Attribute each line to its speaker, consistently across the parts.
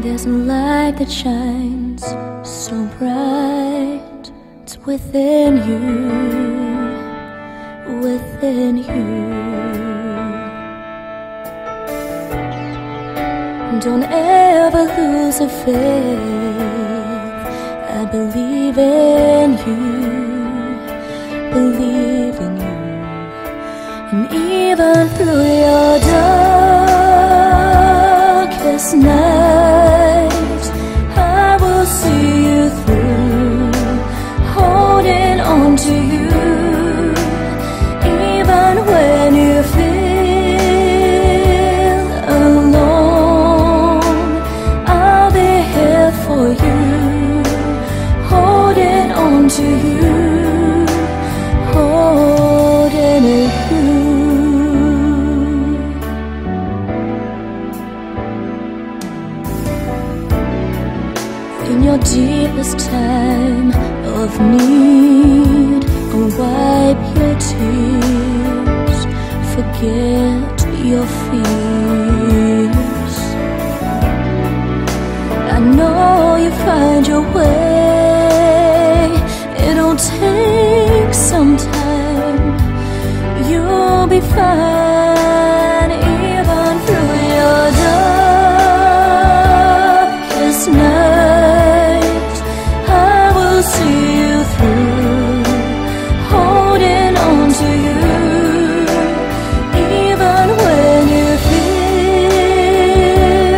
Speaker 1: There's a light that shines so bright. It's within you, within you. Don't ever lose a faith. I believe in you, believe in you. And even through your darkest night, I will see you through, holding on to you. Even when you feel alone, I'll be here for you, holding on to you, holding you. In your deepest time of need, I'll wipe your tears, forget your fears. I know you find your way. It'll take some time. You'll be fine, even through your darkest night. I will see you through, holding on to you. Even when you feel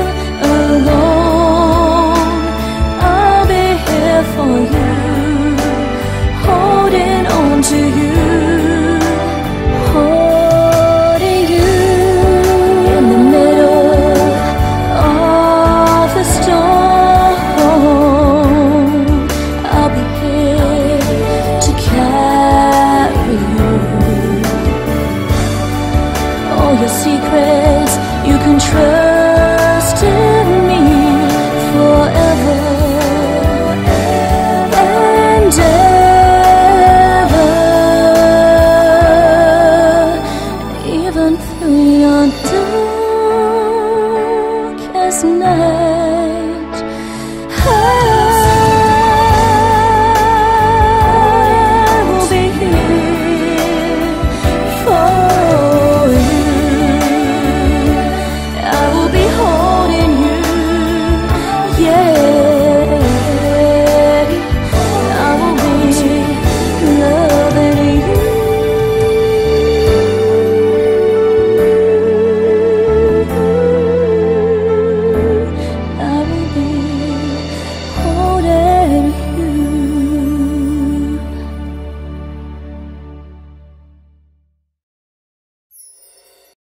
Speaker 1: alone, I'll be here for you, holding on to you, holding you. In the middle of the storm, I'll be here to carry you. All your secrets, you can trust in me forever and ever.